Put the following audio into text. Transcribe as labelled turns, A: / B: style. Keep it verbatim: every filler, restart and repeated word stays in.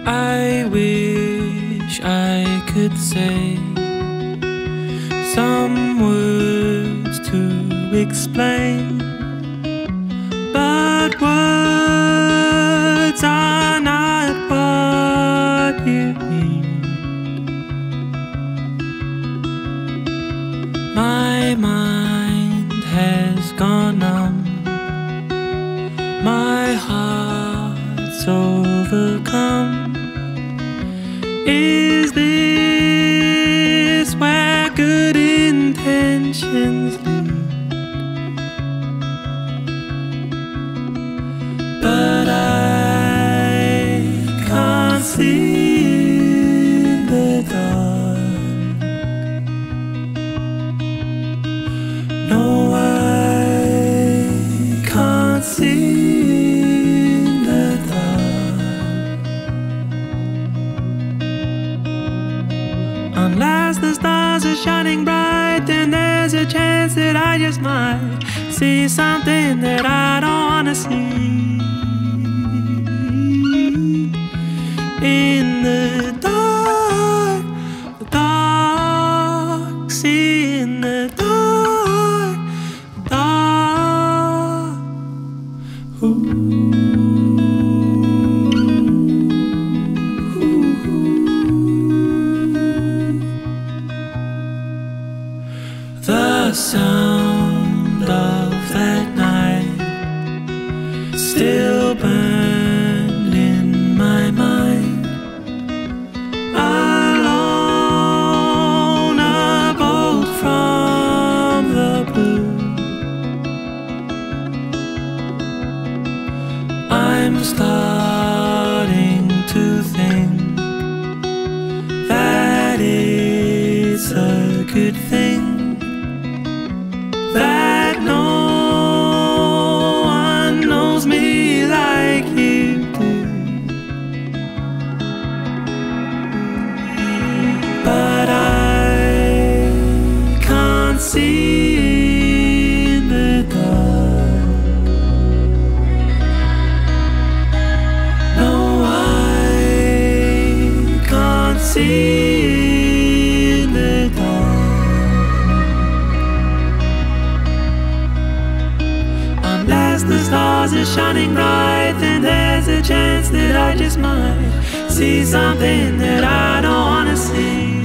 A: I wish I could say some words to explain, but words are not what you need. My mind has gone numb, my heart's overcome. Is this where good intentions lead? But I can't see in the dark. No, I can't see in the dark. Unless the stars are shining bright, then there's a chance that I just might see something that I don't wanna see. In the dark, the dark, see in the dark, dark. Ooh. The sound of that night still burned in my mind. Alone, a bolt from the blue. I'm starting to think that it's a good thing that no one knows me like you do. But I can't see in the dark. No, I can't see in the dark. Unless the stars are shining bright, then there's a chance that I just might see something that I don't wanna see.